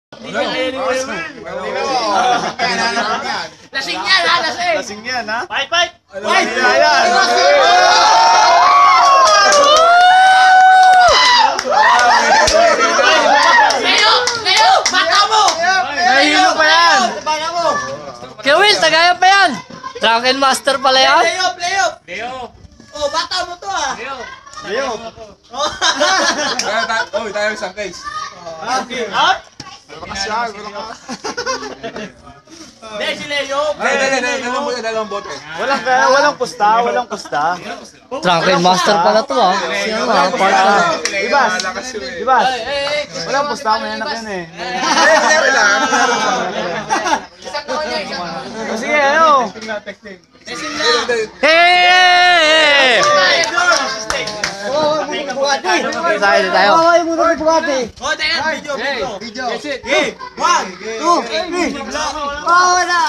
Lasing yan ha, lasing! Lasing yan, ha? Fight, fight! Fight! Leo! Leo! Bata mo! Nahihilo pa yan! Bata mo! Kewil, tagayan pa yan! Drunken Master pala yan? Leo! Leo! Leo! Oh, bata mo to ah! Leo! Uy, tayo isang case. Okay. Up! Hindi, si Leo! Dalawang bote. Walang pusta, walang pusta. Drunken Master pala to ah. Sino ah? Ibas! Ibas! Walang pusta, may anak yan eh. O sige, ano? Hey! Tayo, tayo. Oh, teka, video, video. Video. Okay, 1, 2, 3. Bawala!